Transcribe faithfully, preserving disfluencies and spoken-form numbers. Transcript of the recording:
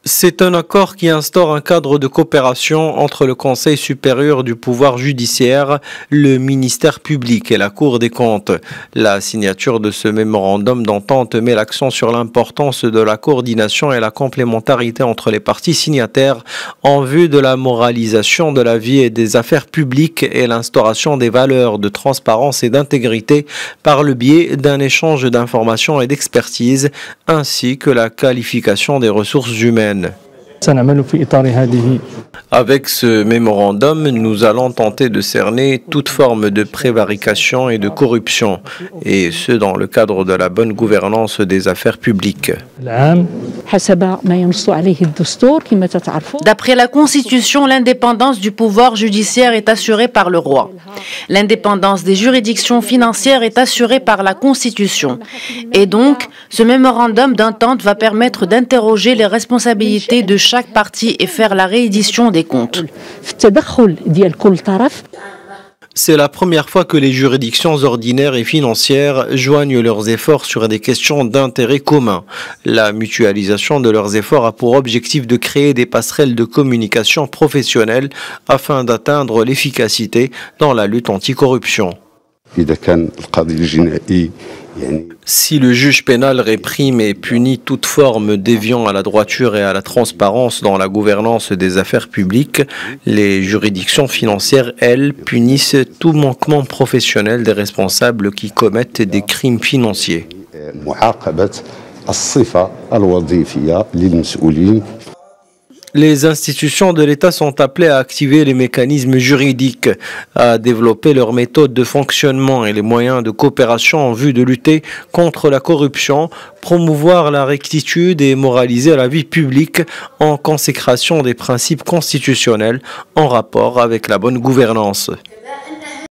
C'est un accord qui instaure un cadre de coopération entre le Conseil supérieur du pouvoir judiciaire, le ministère public et la Cour des comptes. La signature de ce mémorandum d'entente met l'accent sur l'importance de la coordination et la complémentarité entre les parties signataires en vue de la moralisation de la vie et des affaires publiques et l'instauration des valeurs de transparence et d'intégrité par le biais d'un échange d'informations et d'expertise, ainsi que la qualification des ressources humaines. Avec ce mémorandum, nous allons tenter de cerner toute forme de prévarication et de corruption, et ce dans le cadre de la bonne gouvernance des affaires publiques. D'après la Constitution, l'indépendance du pouvoir judiciaire est assurée par le roi. L'indépendance des juridictions financières est assurée par la Constitution. Et donc, ce mémorandum d'entente va permettre d'interroger les responsabilités de chaque partie et faire la réédition des comptes. C'est la première fois que les juridictions ordinaires et financières joignent leurs efforts sur des questions d'intérêt commun. La mutualisation de leurs efforts a pour objectif de créer des passerelles de communication professionnelles afin d'atteindre l'efficacité dans la lutte anticorruption. Si le juge pénal réprime et punit toute forme déviant à la droiture et à la transparence dans la gouvernance des affaires publiques, les juridictions financières, elles, punissent tout manquement professionnel des responsables qui commettent des crimes financiers. Les institutions de l'État sont appelées à activer les mécanismes juridiques, à développer leurs méthodes de fonctionnement et les moyens de coopération en vue de lutter contre la corruption, promouvoir la rectitude et moraliser la vie publique en consécration des principes constitutionnels en rapport avec la bonne gouvernance.